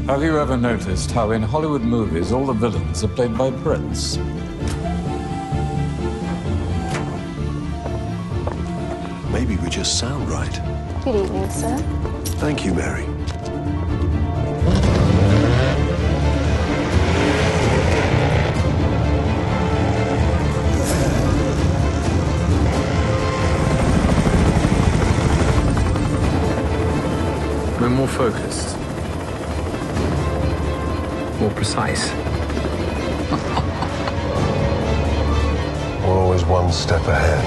Have you ever noticed how in Hollywood movies all the villains are played by Brits? Maybe we just sound right. Good evening, sir. Thank you, Mary. We're more focused. More precise. We're always one step ahead.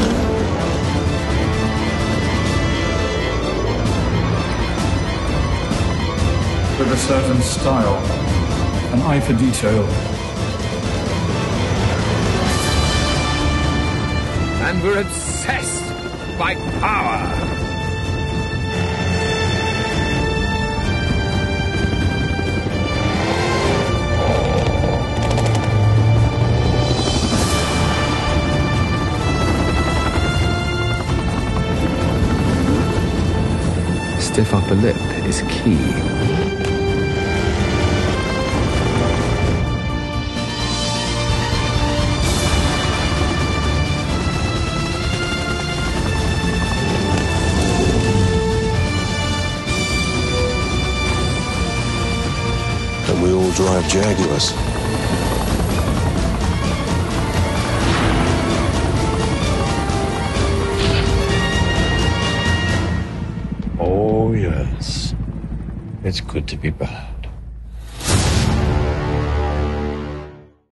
With a certain style, an eye for detail. And we're obsessed by power. Stiff upper lip is key. And we all drive Jaguars. Oh, yes. It's good to be back.